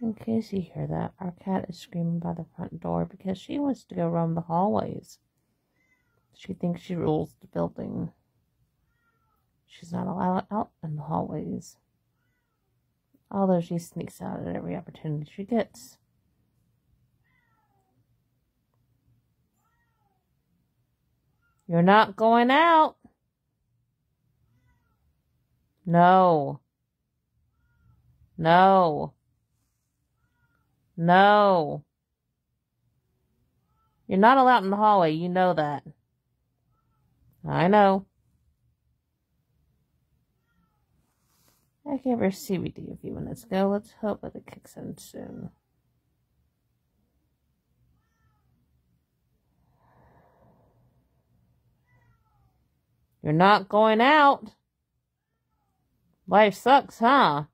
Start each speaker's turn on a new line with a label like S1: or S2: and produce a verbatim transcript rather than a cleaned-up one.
S1: In case you hear that, our cat is screaming by the front door because she wants to go roam the hallways. She thinks she rules the building. She's not allowed out in the hallways, although she sneaks out at every opportunity she gets. You're not going out. No. No. No. You're not allowed in the hallway. You know that. I know. I gave her C B D a few minutes ago. Let's hope that it kicks in soon. You're not going out. Life sucks, huh?